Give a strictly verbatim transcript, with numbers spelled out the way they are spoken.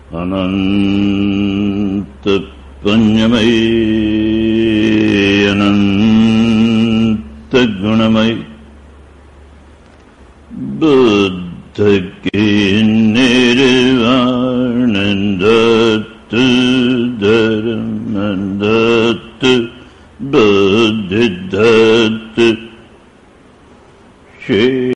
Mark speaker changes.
Speaker 1: अनंत पुण्यमय अनंत गुणमय बुद्ध के निर्वाण दत्त धर्म दत्त बुद्धि दत्त श्री